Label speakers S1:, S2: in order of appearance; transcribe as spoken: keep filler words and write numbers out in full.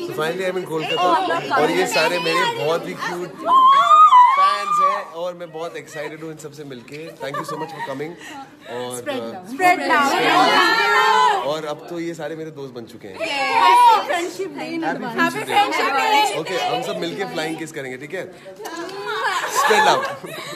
S1: Finally I mean Kolkata और ये सारे मेरे बहुत ही क्यूट फैंस हैं और मैं बहुत एक्साइटेड हूँ इन सबसे मिलके। Thank you so much for coming और
S2: स्प्रेड लव।
S1: और अब तो ये सारे मेरे दोस्त बन चुके हैं।
S2: Friendship day.
S1: ओके हम सब मिलके फ्लाइंग किस करेंगे, ठीक है? Spread love.